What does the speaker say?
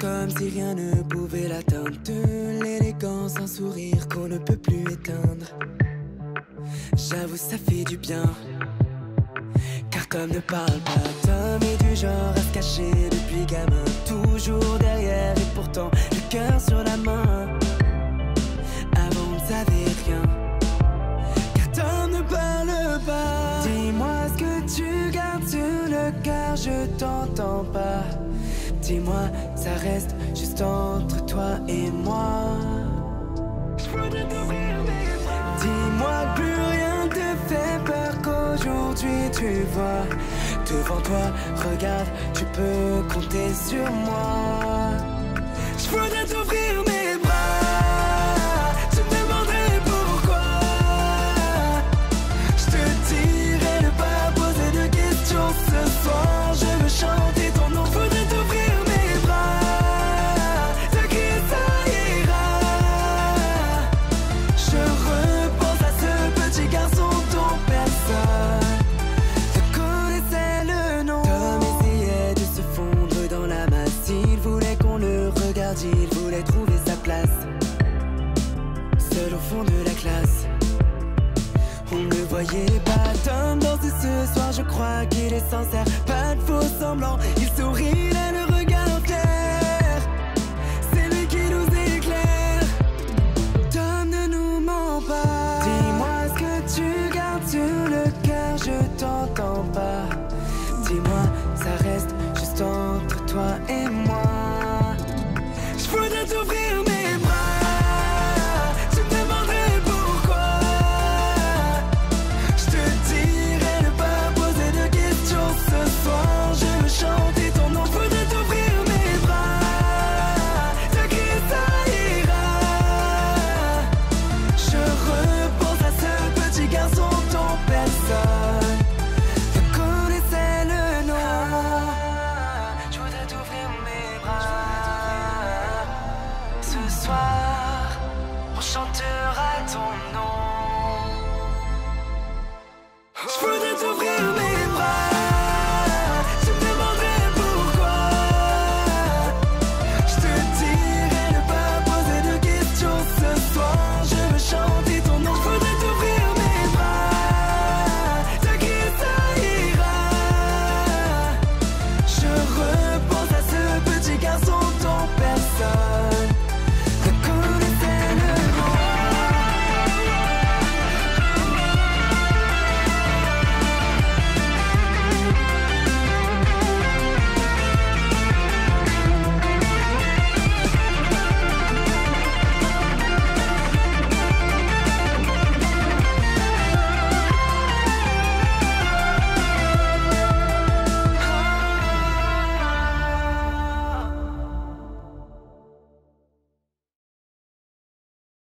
Comme si rien ne pouvait l'atteindre, de l'élégance, un sourire qu'on ne peut plus éteindre. J'avoue ça fait du bien, car comme ne parle pas, Tom est du genre à se cacher depuis gamin, toujours derrière et pourtant le cœur sur la main. Avant on ne savait rien, car Tom ne parle pas. Dis-moi ce que tu gardes sur le cœur, je t'entends pas. Dis-moi, ça reste juste entre toi et moi. Dis-moi que plus rien te fait peur, qu'aujourd'hui tu vois devant toi, regarde, tu peux compter sur moi. Je voudrais t'ouvrir mes bras, je te demanderai pourquoi. Je te dirai ne pas poser de questions ce soir. Je veux chanter ton nom, faudrait t'ouvrir mes bras, te crier ça ira. Je repense à ce petit garçon dont personne ne connaissait le nom. Tom essayait de se fondre dans la masse, il voulait qu'on le regarde, il voulait trouver sa place. Seul au fond de la classe, on ne voyait pas Tom danser ce soir, je crois qu'il est sincère, pas de faux semblants. Il sourit, il a le regard fier, c'est lui qui nous éclaire. Tom ne nous ment pas. Dis-moi ce que tu gardes sur le cœur, je t'entends pas. Dis-moi, ça reste juste entre toi et moi. Je voudrais t'ouvrir mes bras, je te demanderai pourquoi. Je te dirai ne pas poser de questions ce soir. Je veux chanter ton nom, faudrait t'ouvrir mes bras, te crier ça ira. Je repense à ce petit garçon dont personne ne connaissait le nom. Je voudrais t'ouvrir mes bras. Ce soir, on chante